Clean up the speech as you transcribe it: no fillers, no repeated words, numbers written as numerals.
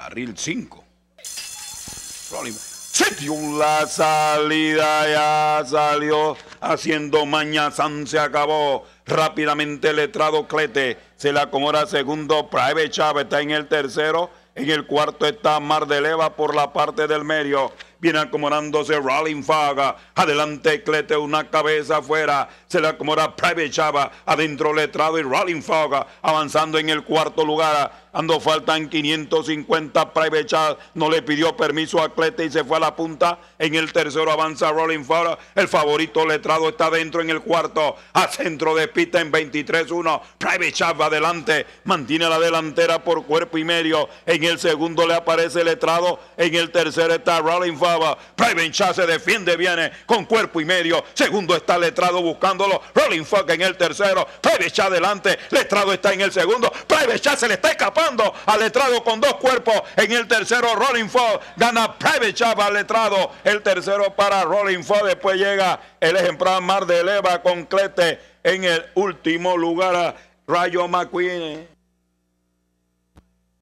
Carril 5. Sitio la salida, ya salió. Haciendo Mañazán, se acabó. Rápidamente el letrado Clete. Se la acomoda segundo. Private Chávez está en el tercero. En el cuarto está Mar de Leva por la parte del medio. Viene acomodándose Rolling Faga. Adelante Clete, una cabeza afuera. Se le acomoda Private Chava. Adentro letrado y Rolling Faga. Avanzando en el cuarto lugar. Ando faltan 550. Private Chava no le pidió permiso a Clete y se fue a la punta. En el tercero avanza Rolling Faga. El favorito letrado está dentro en el cuarto. A centro de pista en 23-1. Private Chava adelante. Mantiene la delantera por cuerpo y medio. En el segundo le aparece letrado. En el tercero está Rolling Faga. Private Chava se defiende, viene con cuerpo y medio. Segundo está letrado buscándolo. Rolling Faga en el tercero. Private Chava adelante. Letrado está en el segundo. Private Chava se le está escapando al letrado con dos cuerpos. En el tercero Rolling Faga gana Private Chava al letrado. El tercero para Rolling Faga. Después llega el ejemplar Mar de Leva con Clete en el último lugar. Rayo McQueen.